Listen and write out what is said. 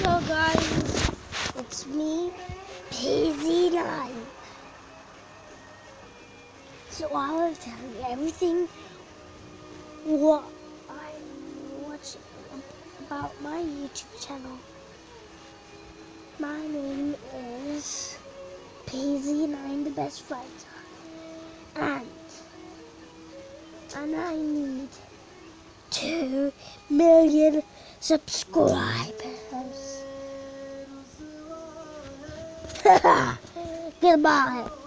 So guys, it's me, PZ9. So I will tell you everything what I'm watching about my YouTube channel. My name is PZ9, the best fighter, and I need 2 million subscribers. Goodbye.